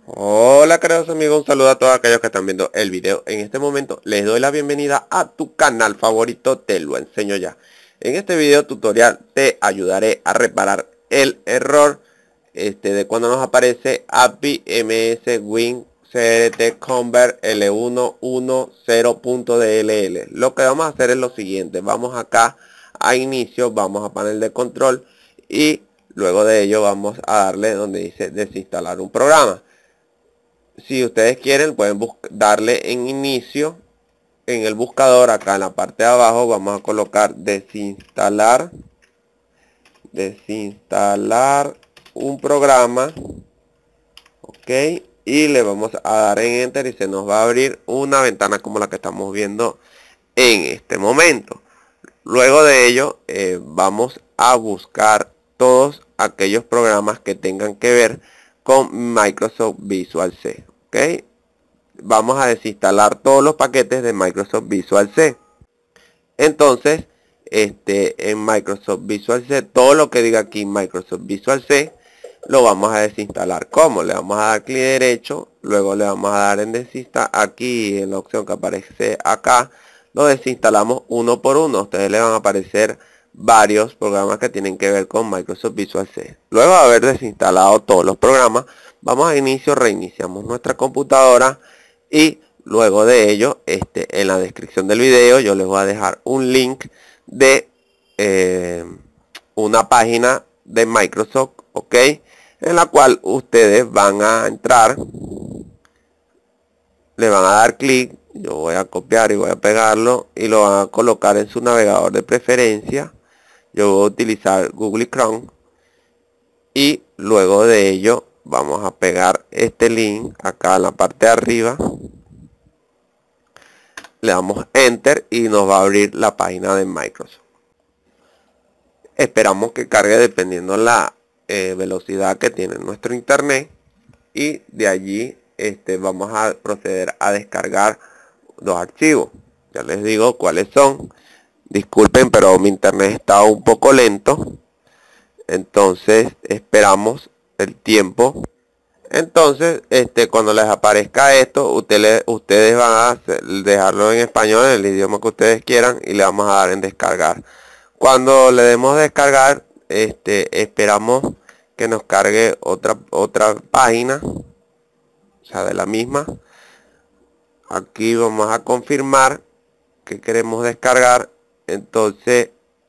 Hola queridos amigos, un saludo a todos aquellos que están viendo el video. En este momento les doy la bienvenida a tu canal favorito, te lo enseño ya. En este video tutorial te ayudaré a reparar el error de cuando nos aparece API MS Win CRT Convert L110.dll. Lo que vamos a hacer es lo siguiente: vamos acá a inicio, vamos a panel de control y luego de ello vamos a darle donde dice desinstalar un programa. Si ustedes quieren pueden darle en inicio en el buscador. Acá en la parte de abajo vamos a colocar desinstalar un programa, ok, y le vamos a dar en enter y se nos va a abrir una ventana como la que estamos viendo en este momento. Luego de ello vamos a buscar todos aquellos programas que tengan que ver con Microsoft Visual C, ok. Vamos a desinstalar todos los paquetes de Microsoft Visual C. Entonces en Microsoft Visual C, todo lo que diga aquí Microsoft Visual C lo vamos a desinstalar. ¿Cómo? Le vamos a dar clic derecho, luego le vamos a dar en desinstalar, aquí en la opción que aparece acá, lo desinstalamos uno por uno. A ustedes le van a aparecer varios programas que tienen que ver con Microsoft Visual C. Luego de haber desinstalado todos los programas, vamos a inicio, reiniciamos nuestra computadora y luego de ello, en la descripción del video yo les voy a dejar un link de una página de Microsoft, ok, en la cual ustedes van a entrar, le van a dar clic, yo voy a copiar y voy a pegarlo y lo van a colocar en su navegador de preferencia. Yo voy a utilizar Google Chrome y luego de ello vamos a pegar este link acá en la parte de arriba, le damos enter y nos va a abrir la página de Microsoft. Esperamos que cargue dependiendo la velocidad que tiene nuestro internet y de allí vamos a proceder a descargar los archivos. Ya les digo cuáles son. Disculpen, pero mi internet está un poco lento, entonces esperamos el tiempo. Entonces cuando les aparezca esto, ustedes van a dejarlo en español, en el idioma que ustedes quieran, y le vamos a dar en descargar. Cuando le demos descargar, esperamos que nos cargue otra página, o sea, de la misma. Aquí vamos a confirmar que queremos descargar. Entonces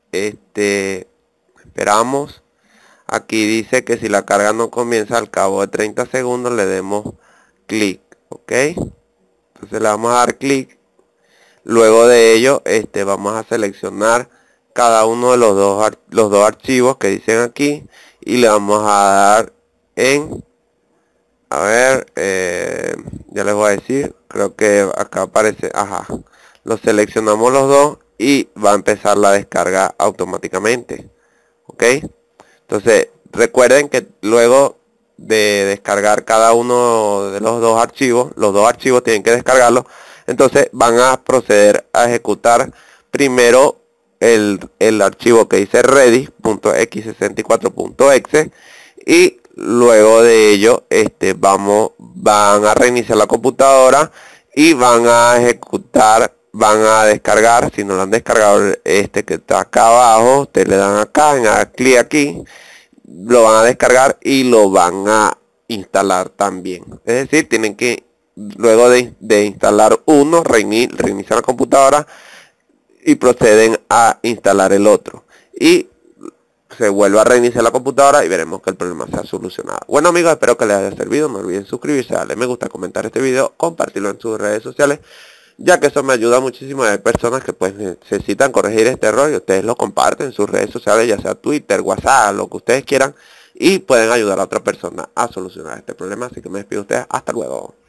esperamos. Aquí dice que si la carga no comienza al cabo de 30 segundos, le demos clic, ok. Entonces le vamos a dar clic. Luego de ello vamos a seleccionar cada uno de los dos archivos que dicen aquí y le vamos a dar en, a ver, ya les voy a decir, creo que acá aparece, ajá, lo seleccionamos los dos y va a empezar la descarga automáticamente, ok. Entonces recuerden que luego de descargar cada uno de los dos archivos tienen que descargarlos. Entonces van a proceder a ejecutar primero el archivo que dice ready.x64.exe y luego de ello van a reiniciar la computadora y van a ejecutar, van a descargar, si no lo han descargado, que está acá abajo, ustedes le dan acá, en clic aquí, lo van a descargar y lo van a instalar también. Es decir, tienen que, luego de instalar uno, reiniciar la computadora y proceden a instalar el otro. Y se vuelve a reiniciar la computadora y veremos que el problema se ha solucionado. Bueno amigos, espero que les haya servido. No olviden suscribirse, darle me gusta, comentar este video, compartirlo en sus redes sociales, ya que eso me ayuda muchísimo. Hay personas que pues necesitan corregir este error y ustedes lo comparten en sus redes sociales, ya sea Twitter, WhatsApp, lo que ustedes quieran, y pueden ayudar a otra persona a solucionar este problema. Así que me despido de ustedes, hasta luego.